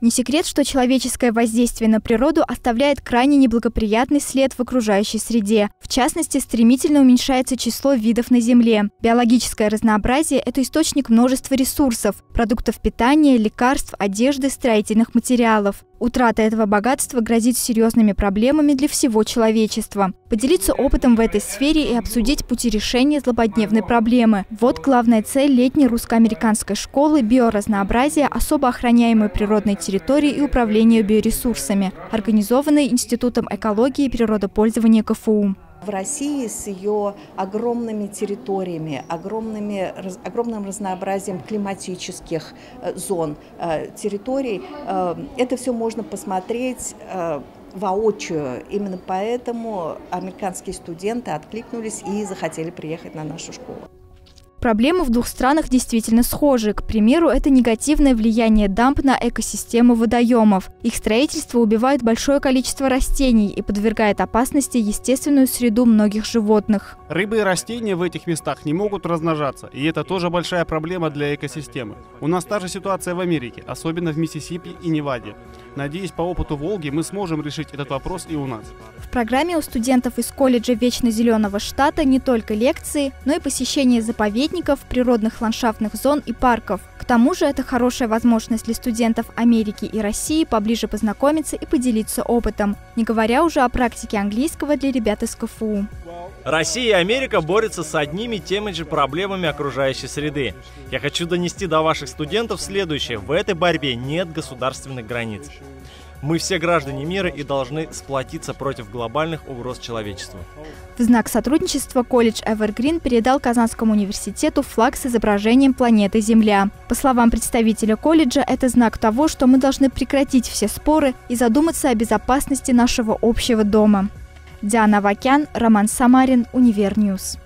Не секрет, что человеческое воздействие на природу оставляет крайне неблагоприятный след в окружающей среде. В частности, стремительно уменьшается число видов на Земле. Биологическое разнообразие – это источник множества ресурсов – продуктов питания, лекарств, одежды, строительных материалов. Утрата этого богатства грозит серьезными проблемами для всего человечества. Поделиться опытом в этой сфере и обсудить пути решения злободневной проблемы – вот главная цель летней русско-американской школы «Биоразнообразие особо охраняемой природной территории и управления биоресурсами», организованной Институтом экологии и природопользования КФУ. В России с ее огромными территориями, огромным разнообразием климатических зон, территорий, это все можно посмотреть воочию. Именно поэтому американские студенты откликнулись и захотели приехать на нашу школу. Проблемы в двух странах действительно схожи. К примеру, это негативное влияние дамб на экосистему водоемов. Их строительство убивает большое количество растений и подвергает опасности естественную среду многих животных. Рыбы и растения в этих местах не могут размножаться, и это тоже большая проблема для экосистемы. У нас та же ситуация в Америке, особенно в Миссисипи и Неваде. Надеюсь, по опыту Волги мы сможем решить этот вопрос и у нас. В программе у студентов из колледжа Вечно Зеленого штата не только лекции, но и посещение заповедников, природных ландшафтных зон и парков. К тому же это хорошая возможность для студентов Америки и России поближе познакомиться и поделиться опытом, не говоря уже о практике английского для ребят из КФУ. Россия и Америка борются с одними и теми же проблемами окружающей среды. Я хочу донести до ваших студентов следующее. В этой борьбе нет государственных границ. Мы все граждане мира и должны сплотиться против глобальных угроз человечеству. В знак сотрудничества колледж Эвергрин передал Казанскому университету флаг с изображением планеты Земля. По словам представителя колледжа, это знак того, что мы должны прекратить все споры и задуматься о безопасности нашего общего дома. Диана Вакян, Роман Самарин, Универньюз.